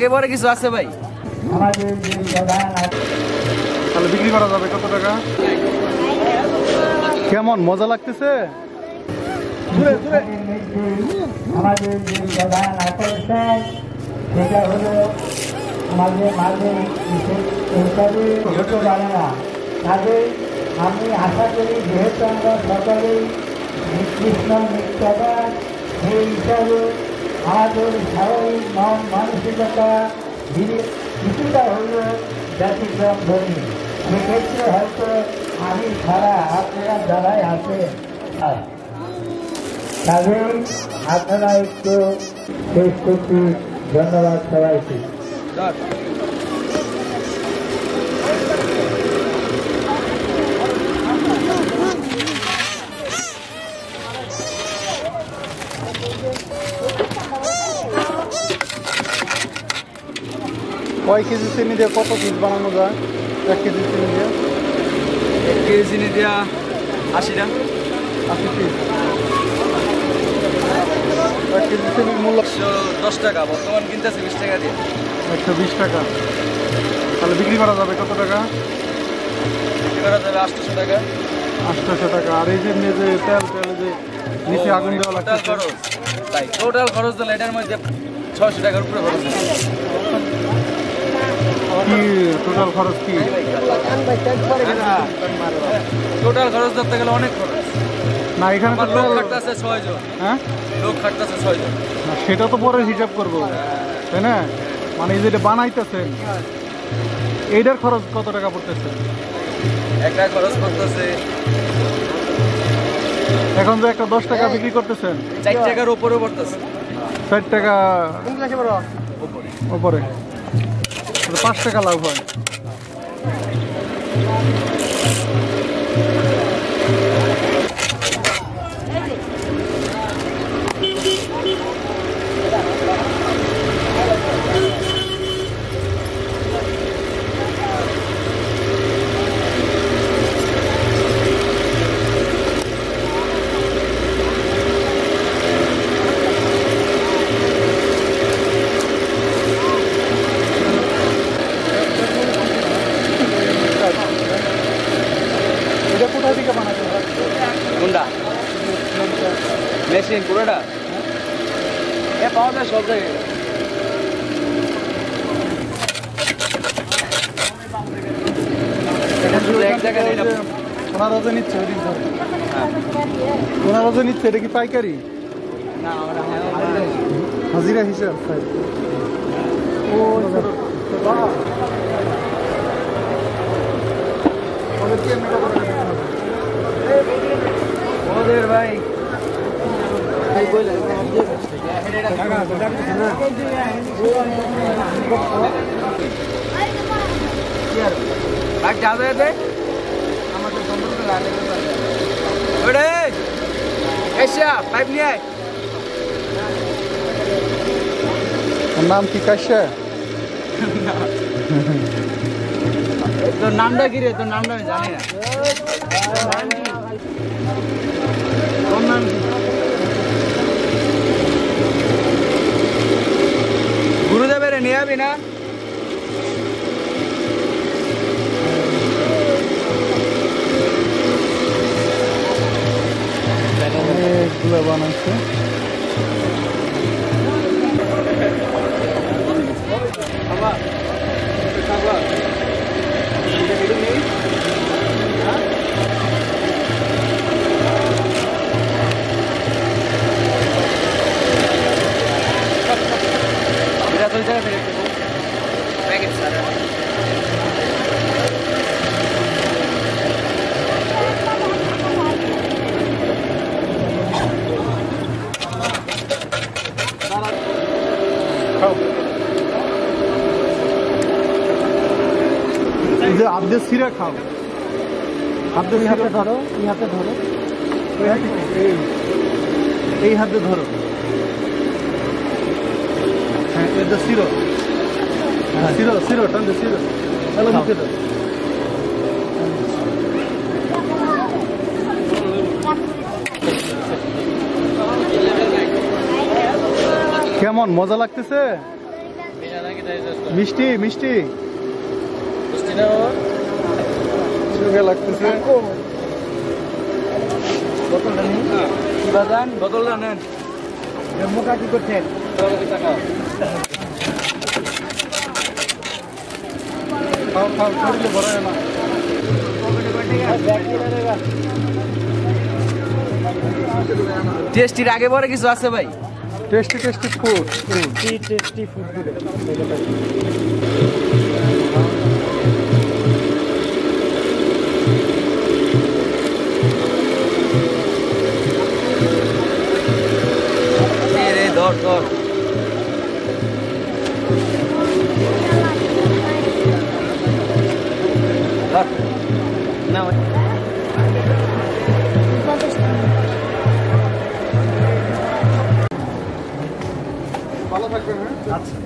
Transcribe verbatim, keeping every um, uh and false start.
আগে পরে কিছু আছে ভাই? তাহলে বিক্রি করা যাবে কত টাকা? কেমন মজা লাগতেছে? আমাদের যে প্রধান আকর্ষণ সেটা হলো আমাদের মাঝে হিসাবে ছোট বানানা। তাদের আমি আশা করি যেহেতু আমরা সকলেই কৃষ্ণ নিত্যাদার সেই হিসাবে আমাদের স্বাভাবিক মন মানসিকতা কিছুটা হল ব্যতিক্রম ধরি। সেক্ষেত্রে হয়তো আমি ছাড়া আপনারা যারাই আছেন তাদের আপনারা একটু শেষ করছি। ধন্যবাদ সবাইকে। কয় কেজি চিনি দিয়ে কত পিস বানানো যায়? এক কেজি চিনি দিয়ে এক কেজি চিনি দিয়া আশিটা আশি পিস। এক কেজি চিনির মূল্য একশো দশ টাকা, বর্তমান কিনতেছে বিশ টাকা দিয়ে। একশো বিশ টাকা। তাহলে বিক্রি করা যাবে কত টাকা? বিক্রি করা যাবে আটশোশো টাকা। আটশোশো টাকা। আর এই যে যে তেল তেল যে নিচে আগুন দেওয়া লাগছে খরচ তাই টোটাল খরচ দিলে এটার মধ্যে ছয়শো টাকার উপরে খরচ। কি টোটাল খরচ কি? টোটাল খরচ ধরতে গেলে অনেক খরচ। না এখানে তো লোক খাটতেছে ছয় জন। হ্যাঁ লোক খাটতেছে ছয় জন। না সেটা তো পরে হিসাব করবো তাই না? মানে এই যেটা বানাইতেছেন এইটার খরচ কত টাকা পড়তেছে? একটা খরচ করতেছে এখন যে একটা দশ টাকা বিক্রি করতেছেন চার টাকার উপরে পড়তেছে। ষাট টাকা উপরে পাঁচ টাকা লাভ হয়। কোনটা মেশিন পুরোটা এ পাওয়া যায় সব জায়গায়। এক জায়গায় ওনারা যে নিচ্ছে ওই দিন ধরে ওনারা যে নিচ্ছে এটা কি পাইকারি? হাজিরা হিসাব ওদের ভাই পাইপ নিয়ে নাম কি? কাশ্যা? তোর নামটা কি রে? তোর নামটা আমি জানি না। তোর নাম কি? গুরুদেবের নিয়ে যাবি না? এগুলো বানাচ্ছে আব্দে সিরা খাও। আব্দে হাতে ধরো, এই হাতে ধরো, এই হাতে ধরো। হ্যাঁ এটা সিরো, সিরো সিরো টান দে সিরো। হ্যালো মুখে দাও। কেমন মজা লাগতেছে? মিষ্টি মিষ্টি মিষ্টি নাও সুখে লাগতেছে বোতলটা নিন কি বাজান বোতলটা নেন মুখা কি করছেন খাও খাও শরীরে ভরা না টেস্টির আগে পরে কিছু আছে ভাই tasty tasty food tasty tasty food দিলে রে ধর ধর না ভালো থাকবেন হ্যাঁ